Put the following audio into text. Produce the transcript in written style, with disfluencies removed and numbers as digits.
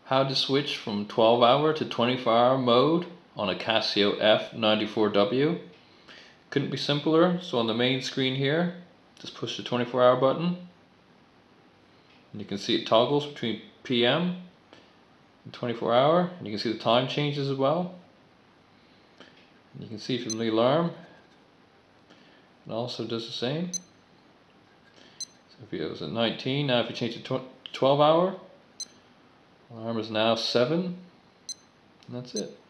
How to switch from 12-hour to 24-hour mode on a Casio F-94W. Couldn't be simpler. So on the main screen here, just push the 24-hour button and you can see it toggles between PM and 24-hour, and you can see the time changes as well. And you can see from the alarm it also does the same. So if it was at 19, now if you change it to 12-hour, alarm is now 7, and that's it.